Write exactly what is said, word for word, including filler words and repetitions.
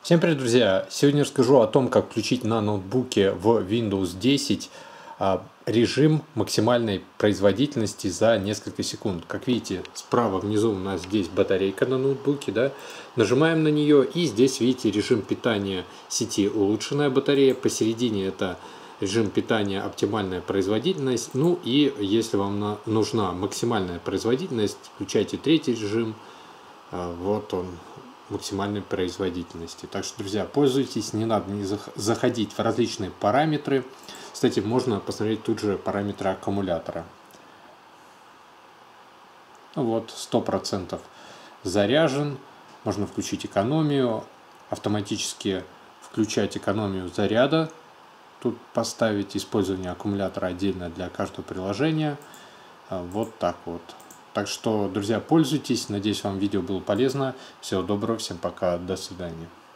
Всем привет, друзья! Сегодня расскажу о том, как включить на ноутбуке в Windows десять режим максимальной производительности за несколько секунд. Как видите, справа внизу у нас здесь батарейка на ноутбуке, да? Нажимаем на нее, и здесь видите режим питания сети улучшенная батарея. Посередине это режим питания оптимальная производительность. Ну и если вам нужна максимальная производительность, включайте третий режим. Вот он, максимальной производительности. Так что, друзья, пользуйтесь, не надо не заходить в различные параметры. Кстати, можно посмотреть тут же параметры аккумулятора. Ну вот, сто процентов заряжен. Можно включить экономию, автоматически включать экономию заряда. Тут поставить использование аккумулятора отдельно для каждого приложения. Вот так вот. Так что, друзья, пользуйтесь. Надеюсь, вам видео было полезно. Всего доброго, всем пока, до свидания.